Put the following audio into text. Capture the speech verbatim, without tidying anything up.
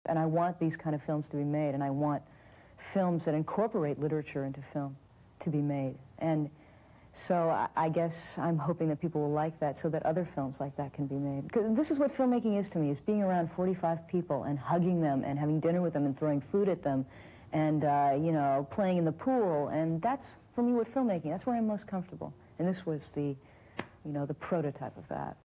And I want these kind of films to be made, and I want films that incorporate literature into film to be made. And so I, I guess I'm hoping that people will like that so that other films like that can be made. Because this is what filmmaking is to me, is being around forty-five people and hugging them and having dinner with them and throwing food at them and, uh, you know, playing in the pool. And that's, for me, what filmmaking, that's where I'm most comfortable. And this was the, you know, the prototype of that.